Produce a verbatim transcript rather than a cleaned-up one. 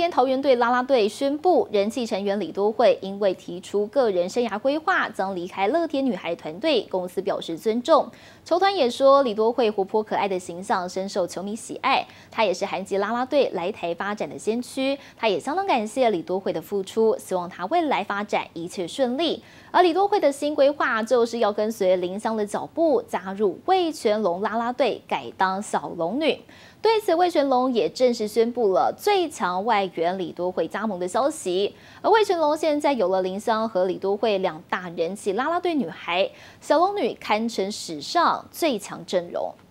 天，桃园队啦啦队宣布，人气成员李多慧因为提出个人生涯规划，将离开乐天女孩团队，公司表示尊重。球团也说，李多慧活泼可爱的形象深受球迷喜爱，她也是韩籍啦啦队来台发展的先驱。她也相当感谢李多慧的付出，希望她未来发展一切顺利。而李多慧的新规划就是要跟随林湘的脚步，加入味全龙啦啦队，改当小龙女。对此，味全龙也正式宣布了最强外援李多慧加盟的消息。而味全龙现在有了林湘和李多慧两大人气啦啦队女孩，小龙女堪称史上最强阵容。